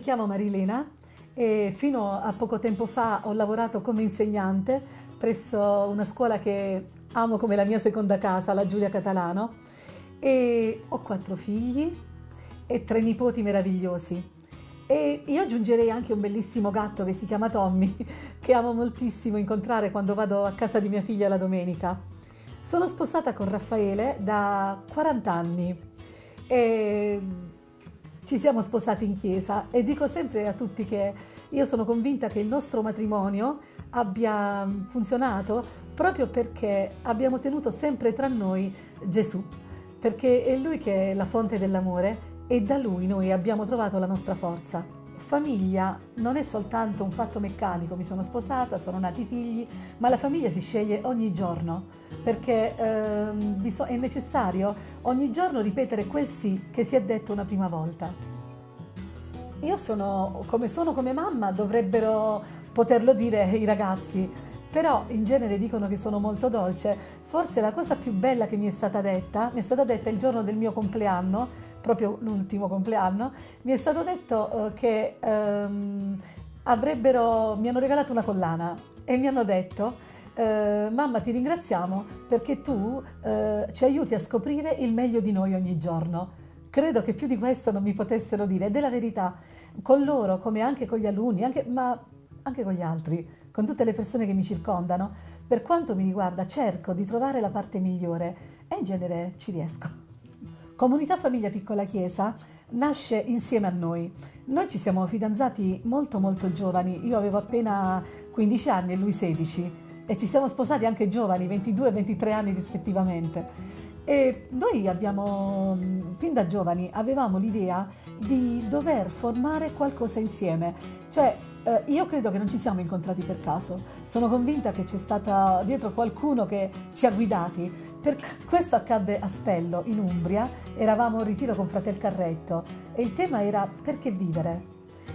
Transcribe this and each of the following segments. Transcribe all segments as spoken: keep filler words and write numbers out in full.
chiamo Marilena e fino a poco tempo fa ho lavorato come insegnante presso una scuola che amo come la mia seconda casa, la Giulia Catalano, e ho quattro figli e tre nipoti meravigliosi. E io aggiungerei anche un bellissimo gatto che si chiama Tommy, che amo moltissimo incontrare quando vado a casa di mia figlia la domenica. Sono sposata con Raffaele da quaranta anni e ci siamo sposati in chiesa e dico sempre a tutti che io sono convinta che il nostro matrimonio abbia funzionato proprio perché abbiamo tenuto sempre tra noi Gesù, perché è Lui che è la fonte dell'amore e da Lui noi abbiamo trovato la nostra forza. Famiglia non è soltanto un fatto meccanico, mi sono sposata, sono nati figli, ma la famiglia si sceglie ogni giorno, perché ehm, è necessario ogni giorno ripetere quel sì che si è detto una prima volta. Io sono come sono come mamma, dovrebbero poterlo dire i ragazzi, però in genere dicono che sono molto dolce. Forse la cosa più bella che mi è stata detta, mi è stata detta il giorno del mio compleanno, proprio l'ultimo compleanno, mi è stato detto eh, che ehm, avrebbero, mi hanno regalato una collana e mi hanno detto eh, mamma, ti ringraziamo perché tu eh, ci aiuti a scoprire il meglio di noi ogni giorno. Credo che più di questo non mi potessero dire, ed è la verità, con loro come anche con gli alunni, anche, ma anche con gli altri, con tutte le persone che mi circondano. Per quanto mi riguarda cerco di trovare la parte migliore e in genere ci riesco. Comunità Famiglia Piccola Chiesa nasce insieme a noi. Noi ci siamo fidanzati molto molto giovani, io avevo appena quindici anni e lui sedici e ci siamo sposati anche giovani, ventidue e ventitré anni rispettivamente. E noi abbiamo, fin da giovani, avevamo l'idea di dover formare qualcosa insieme, cioè eh, io credo che non ci siamo incontrati per caso, sono convinta che c'è stato dietro qualcuno che ci ha guidati. Per questo accadde a Spello, in Umbria, eravamo in ritiro con Fratel Carretto e il tema era perché vivere.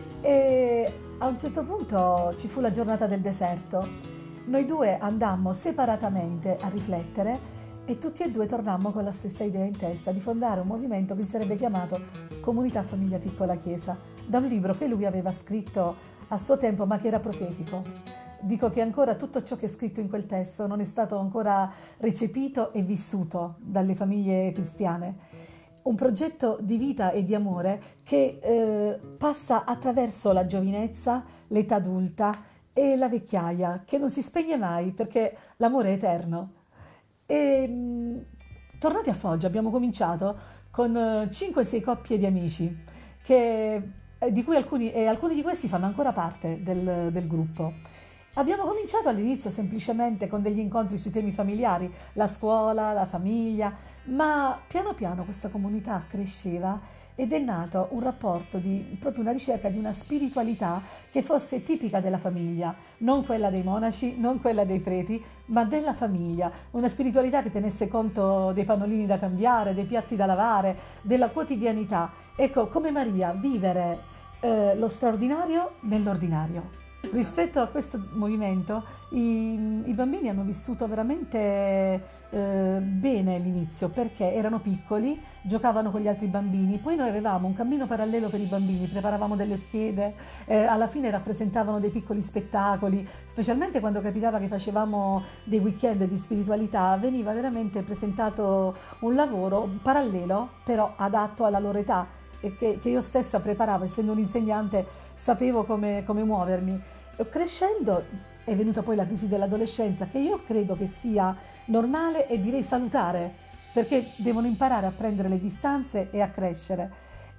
E a un certo punto ci fu la giornata del deserto, noi due andammo separatamente a riflettere e tutti e due tornammo con la stessa idea in testa di fondare un movimento che si sarebbe chiamato Comunità Famiglia Piccola Chiesa, da un libro che lui aveva scritto a suo tempo ma che era profetico. Dico che ancora tutto ciò che è scritto in quel testo non è stato ancora recepito e vissuto dalle famiglie cristiane. Un progetto di vita e di amore che eh, passa attraverso la giovinezza, l'età adulta e la vecchiaia, che non si spegne mai perché l'amore è eterno. E, mh, tornati a Foggia abbiamo cominciato con cinque sei coppie di amici, che, di cui alcuni, e alcuni di questi fanno ancora parte del, del gruppo. Abbiamo cominciato all'inizio semplicemente con degli incontri sui temi familiari, la scuola, la famiglia, ma piano piano questa comunità cresceva ed è nato un rapporto di proprio una ricerca di una spiritualità che fosse tipica della famiglia, non quella dei monaci, non quella dei preti, ma della famiglia, una spiritualità che tenesse conto dei pannolini da cambiare, dei piatti da lavare, della quotidianità. Ecco, come Maria, vivere eh, lo straordinario nell'ordinario. Rispetto a questo movimento, i, i bambini hanno vissuto veramente eh, bene l'inizio perché erano piccoli, giocavano con gli altri bambini, poi noi avevamo un cammino parallelo per i bambini, preparavamo delle schede, eh, alla fine rappresentavano dei piccoli spettacoli, specialmente quando capitava che facevamo dei weekend di spiritualità, veniva veramente presentato un lavoro parallelo però adatto alla loro età e che, che io stessa preparavo, essendo un'insegnante sapevo come, come muovermi. Crescendo è venuta poi la crisi dell'adolescenza, che io credo che sia normale e direi salutare, perché devono imparare a prendere le distanze e a crescere.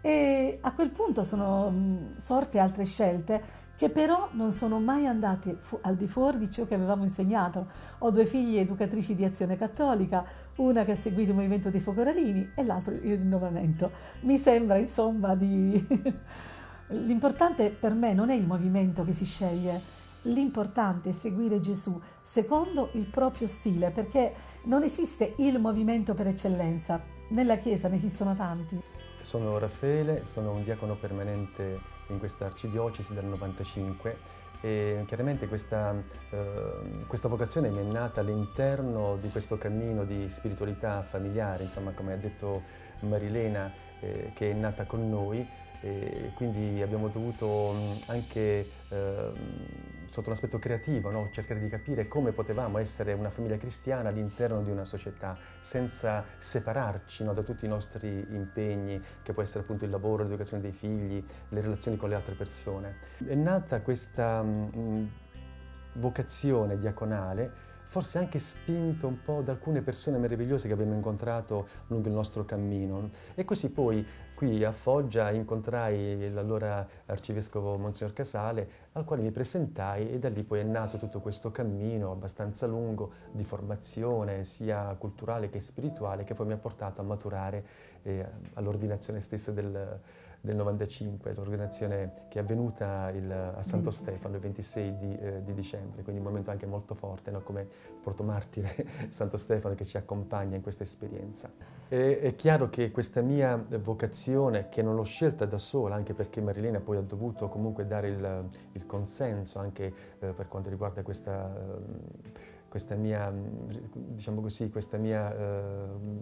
E a quel punto sono mh, sorte altre scelte che però non sono mai andate fu- al di fuori di ciò che avevamo insegnato. Ho due figlie educatrici di Azione Cattolica, una che ha seguito il movimento dei Focoralini e l'altro il rinnovamento. Mi sembra insomma di... L'importante per me non è il movimento che si sceglie, l'importante è seguire Gesù secondo il proprio stile, perché non esiste il movimento per eccellenza, nella Chiesa ne esistono tanti. Sono Raffaele, sono un diacono permanente in questa arcidiocesi dal novantacinque e chiaramente questa, eh, questa vocazione mi è nata all'interno di questo cammino di spiritualità familiare, insomma come ha detto Marilena, eh, che è nata con noi. e quindi abbiamo dovuto anche eh, sotto un aspetto creativo, no? cercare di capire come potevamo essere una famiglia cristiana all'interno di una società senza separarci, no? da tutti i nostri impegni, che può essere appunto il lavoro, l'educazione dei figli, le relazioni con le altre persone. È nata questa mh, vocazione diaconale, forse anche spinto un po' da alcune persone meravigliose che abbiamo incontrato lungo il nostro cammino. E così poi qui a Foggia incontrai l'allora arcivescovo Monsignor Casale, al quale mi presentai, e da lì poi è nato tutto questo cammino abbastanza lungo di formazione sia culturale che spirituale, che poi mi ha portato a maturare eh, all'ordinazione stessa del, del novantacinque, l'ordinazione che è avvenuta il, a Santo Stefano il ventisei di, eh, di dicembre, quindi un momento anche molto forte, no? Come protomartire Santo Stefano che ci accompagna in questa esperienza. E, è chiaro che questa mia vocazione, che non l'ho scelta da sola, anche perché Marilena poi ha dovuto comunque dare il, il consenso anche eh, per quanto riguarda questa, eh, questa mia, diciamo così, questa mia eh,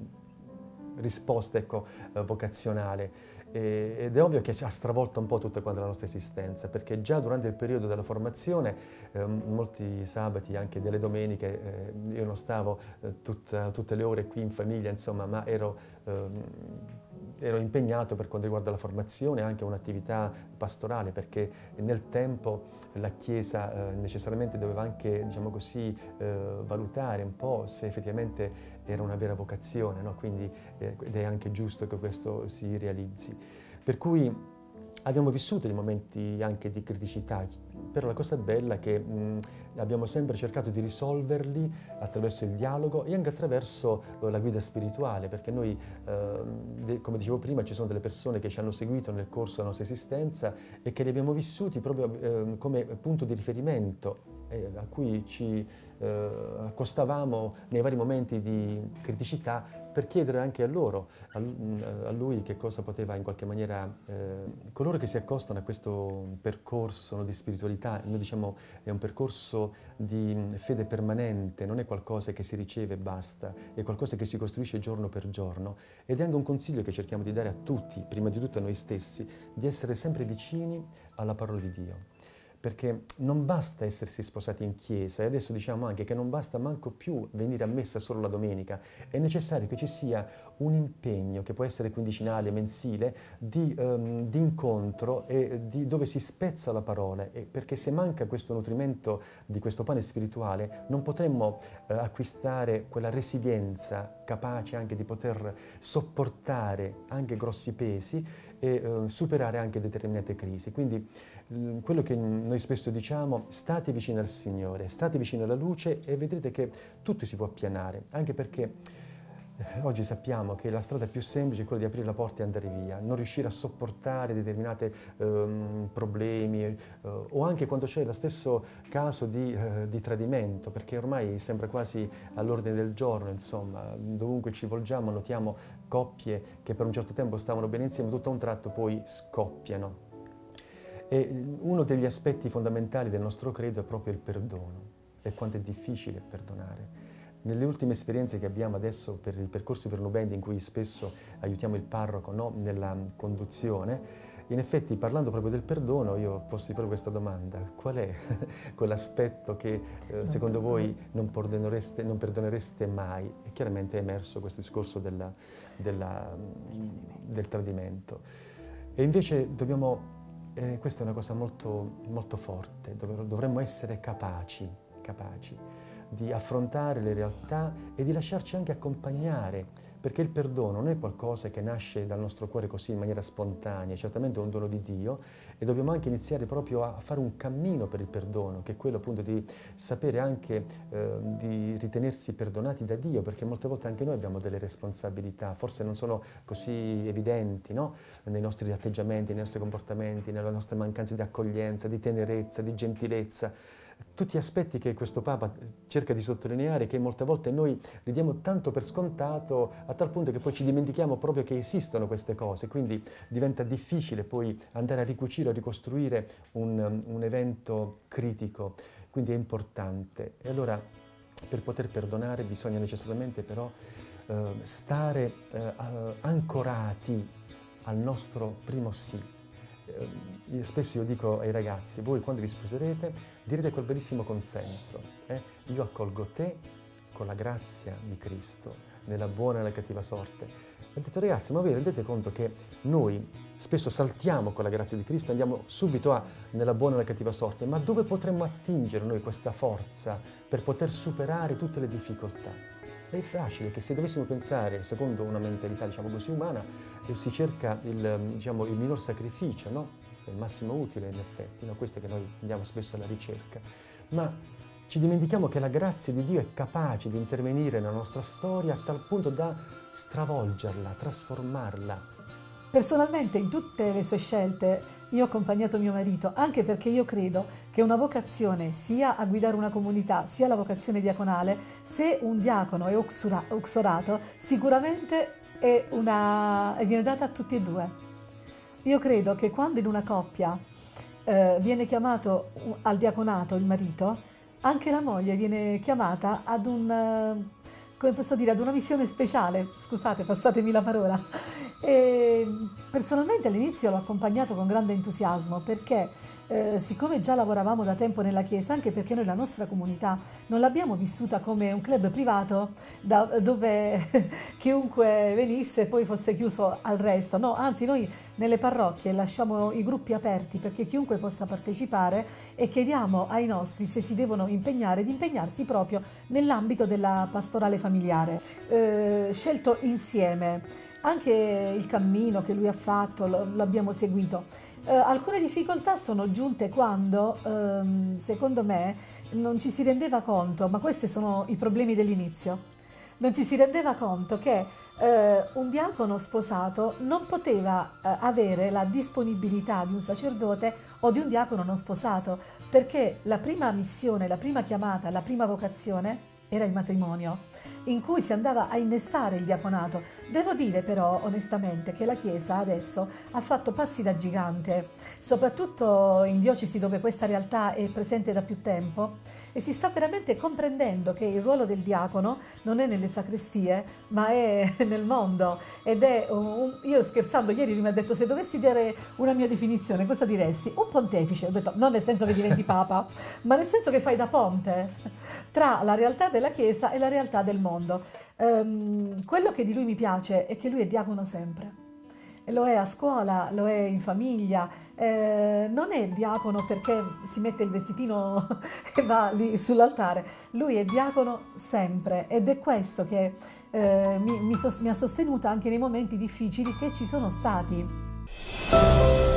risposta, ecco, eh, vocazionale. E, ed è ovvio che ci ha stravolto un po' tutta quanta la nostra esistenza, perché già durante il periodo della formazione, eh, molti sabati, anche delle domeniche, eh, io non stavo eh, tutta, tutte le ore qui in famiglia, insomma, ma ero, eh, ero impegnato per quanto riguarda la formazione, anche un'attività pastorale, perché nel tempo la Chiesa eh, necessariamente doveva anche, diciamo così, eh, valutare un po' se effettivamente era una vera vocazione, no? Quindi, eh, ed è anche giusto che questo si realizzi. Per cui abbiamo vissuto dei momenti anche di criticità, però la cosa bella è che mh, abbiamo sempre cercato di risolverli attraverso il dialogo e anche attraverso eh, la guida spirituale, perché noi, eh, de, come dicevo prima, ci sono delle persone che ci hanno seguito nel corso della nostra esistenza e che li abbiamo vissuti proprio eh, come punto di riferimento, eh, a cui ci eh, accostavamo nei vari momenti di criticità, per chiedere anche a loro, a, a lui, che cosa poteva in qualche maniera, eh, coloro che si accostano a questo percorso, no, di spiritualità, noi diciamo è un percorso di fede permanente, non è qualcosa che si riceve e basta, è qualcosa che si costruisce giorno per giorno, ed è anche un consiglio che cerchiamo di dare a tutti, prima di tutto a noi stessi, di essere sempre vicini alla parola di Dio. Perché non basta essersi sposati in chiesa, e adesso diciamo anche che non basta manco più venire a messa solo la domenica, è necessario che ci sia un impegno, che può essere quindicinale, mensile, di, um, di incontro e di, dove si spezza la parola, e perché se manca questo nutrimento di questo pane spirituale non potremmo uh, acquistare quella resilienza capace anche di poter sopportare anche grossi pesi e uh, superare anche determinate crisi. Quindi quello che noi spesso diciamo: state vicino al Signore, state vicino alla luce e vedrete che tutto si può appianare, anche perché oggi sappiamo che la strada più semplice è quella di aprire la porta e andare via, non riuscire a sopportare determinati um, problemi uh, o anche quando c'è lo stesso caso di, uh, di tradimento, perché ormai sembra quasi all'ordine del giorno, insomma, dovunque ci volgiamo notiamo coppie che per un certo tempo stavano bene insieme, tutto a un tratto poi scoppiano. E uno degli aspetti fondamentali del nostro credo è proprio il perdono, e quanto è difficile perdonare. Nelle ultime esperienze che abbiamo adesso per i percorsi per Nubendi, in cui spesso aiutiamo il parroco, no, nella conduzione, in effetti, parlando proprio del perdono, io posso proprio questa domanda: qual è quell'aspetto che eh, secondo voi non perdonereste, non perdonereste mai? E chiaramente è emerso questo discorso della, della, del tradimento. E invece dobbiamo... E questa è una cosa molto, molto forte, dove dovremmo essere capaci, capaci di affrontare le realtà e di lasciarci anche accompagnare, perché il perdono non è qualcosa che nasce dal nostro cuore così in maniera spontanea, certamente è un dono di Dio, e dobbiamo anche iniziare proprio a fare un cammino per il perdono, che è quello appunto di sapere anche eh, di ritenersi perdonati da Dio, perché molte volte anche noi abbiamo delle responsabilità, forse non sono così evidenti, no? Nei nostri atteggiamenti, nei nostri comportamenti, nelle nostre mancanze di accoglienza, di tenerezza, di gentilezza. Tutti aspetti che questo Papa cerca di sottolineare, che molte volte noi li diamo tanto per scontato, a tal punto che poi ci dimentichiamo proprio che esistono queste cose, quindi diventa difficile poi andare a ricucire o ricostruire un, un evento critico, quindi è importante. E allora, per poter perdonare bisogna necessariamente però eh, stare eh, ancorati al nostro primo sì, io, spesso io dico ai ragazzi, voi quando vi sposerete direte quel bellissimo consenso, eh? Io accolgo te con la grazia di Cristo, nella buona e nella cattiva sorte. Ho detto, ragazzi, ma voi rendete conto che noi spesso saltiamo con la grazia di Cristo, andiamo subito a nella buona e nella cattiva sorte, ma dove potremmo attingere noi questa forza per poter superare tutte le difficoltà? È facile che se dovessimo pensare, secondo una mentalità, diciamo così, umana, eh, si cerca il, diciamo, il minor sacrificio, no? Il massimo utile, in effetti, no? Questo è che noi andiamo spesso alla ricerca. Ma ci dimentichiamo che la grazia di Dio è capace di intervenire nella nostra storia a tal punto da stravolgerla, trasformarla. Personalmente in tutte le sue scelte io ho accompagnato mio marito, anche perché io credo che una vocazione, sia a guidare una comunità, sia la vocazione diaconale, se un diacono è uxorato, sicuramente è una, viene data a tutti e due. Io credo che quando in una coppia eh, viene chiamato al diaconato il marito, anche la moglie viene chiamata ad un, come posso dire, ad una missione speciale, scusate, passatemi la parola. E personalmente all'inizio l'ho accompagnato con grande entusiasmo perché eh, siccome già lavoravamo da tempo nella Chiesa, anche perché noi la nostra comunità non l'abbiamo vissuta come un club privato da, dove chiunque venisse e poi fosse chiuso al resto, no, anzi noi nelle parrocchie lasciamo i gruppi aperti perché chiunque possa partecipare e chiediamo ai nostri, se si devono impegnare, di impegnarsi proprio nell'ambito della pastorale familiare, eh, scelto insieme. Anche il cammino che lui ha fatto l'abbiamo seguito. Eh, alcune difficoltà sono giunte quando, ehm, secondo me, non ci si rendeva conto, ma questi sono i problemi dell'inizio, non ci si rendeva conto che eh, un diacono sposato non poteva eh, avere la disponibilità di un sacerdote o di un diacono non sposato, perché la prima missione, la prima chiamata, la prima vocazione era il matrimonio, in cui si andava a innestare il diaconato. Devo dire però onestamente che la Chiesa adesso ha fatto passi da gigante, soprattutto in diocesi dove questa realtà è presente da più tempo, e si sta veramente comprendendo che il ruolo del diacono non è nelle sacrestie ma è nel mondo. Ed è un, io scherzando ieri mi ha detto, se dovessi dare una mia definizione cosa diresti? Un pontefice. Ho detto non nel senso che diventi papa, ma nel senso che fai da ponte tra la realtà della Chiesa e la realtà del mondo. Um, quello che di lui mi piace è che lui è diacono sempre. E lo è a scuola, lo è in famiglia, eh, non è diacono perché si mette il vestitino e va lì sull'altare, lui è diacono sempre, ed è questo che eh, mi, mi, mi ha sostenuta anche nei momenti difficili che ci sono stati.